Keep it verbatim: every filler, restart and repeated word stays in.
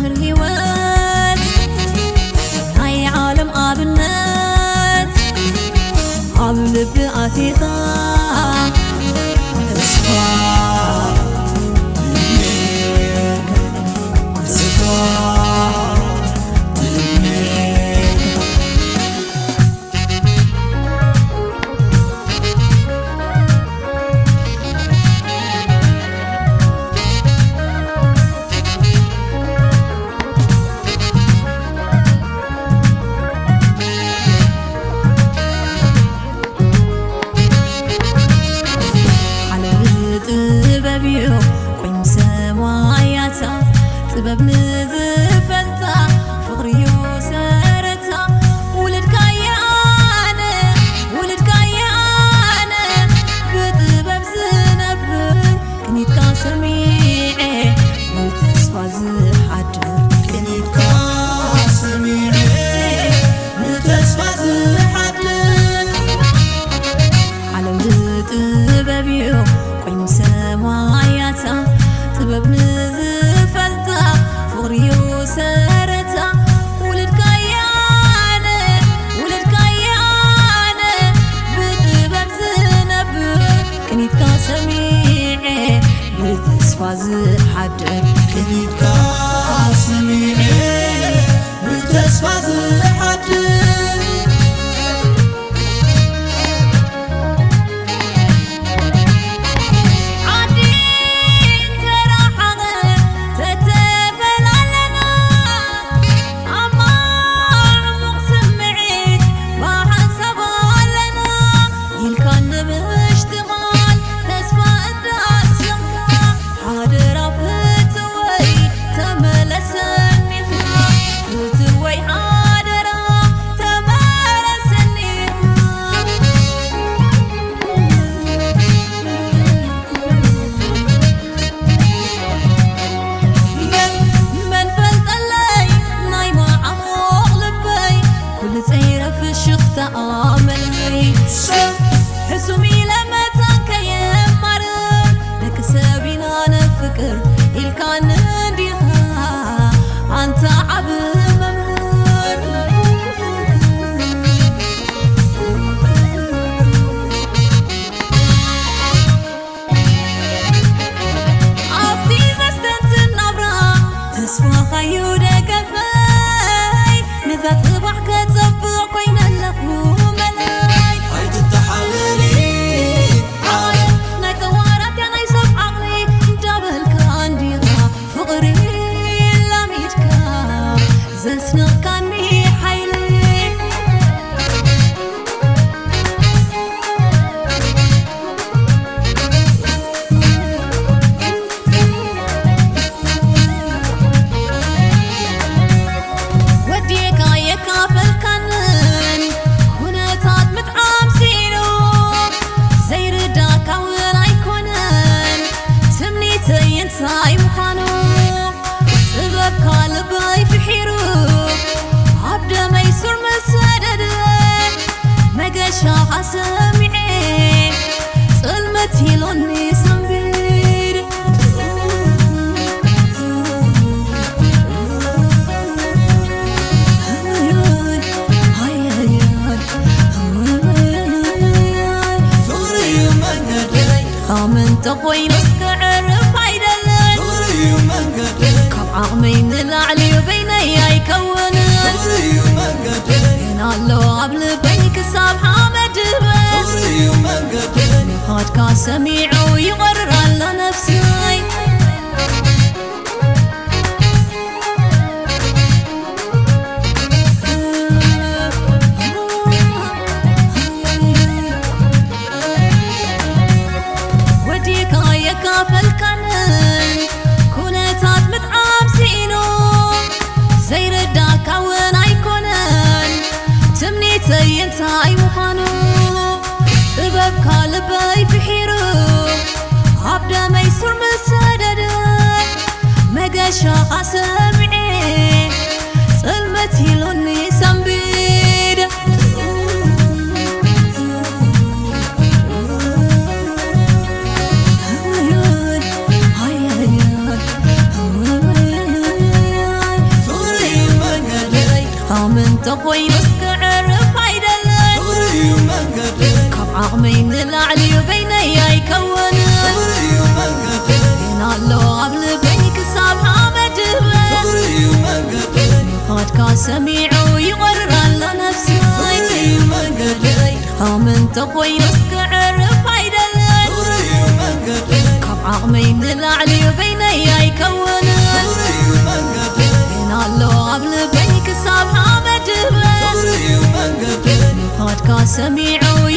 من هوات هاي عالم آبنات عم لب عتيقة طبب نزفلتا فغري وسارتا ولد كيانا ولد كيانا بطبب زنبل كنيت كان سميعي وتصفى زحجر كنيت كان سميعي وتصفى زحجر علم طبب يو قيم سماياتا طبب نزفلتا فغري وسارتا ولد كيانا ولد كيانا بطبب زنبل كنيت كان سميعي بتصفى زحجر كنيت كان سميعي بتصفى زحجر آملي حسومي لما تنكيم مرم لك سابينا نفكر إل كان نديها أنت عبد ممهر عبدي بستنت النبرة تسوى خيودة كفاي نزات صبحك تصبح كوين اللقو ساي مخانو سبب قلبي في حيرو عبد ما يسر مسدد ما قشا سمعي ظلمتي لوني سنبير خامن تقوي نسكعر فايدة عقمين العلي بيني يكون هنا لو قبل بينك ساب حامد خاد كان سميع ويغرر على نفسي وديك يا كافل كنن كونتات متعام سينو زي رداك عون ايكونن تمنيتي انتاي مخانو سبب قلبي في حيرو عبد ما يسر مسدد ما قشا سمعي ظلمتي لوني سنبيد انت خوي نسك عرف عيدلن صغري ومنقدر كم عقمين العلي بيني يكون صغري ومنقدر هنا لو قبل بيك سابها مدبن صغري ومنقدر خد كاسميع ويغرر لنفسي صغري ومنقدر هم انت خوي نسك عرف عيدلن صغري ومنقدر كم عقمين العلي بيني يكون صغري ومنقدر هنا لو قبل بيك سابها مدبن صغري ومنقدر خد كاسميع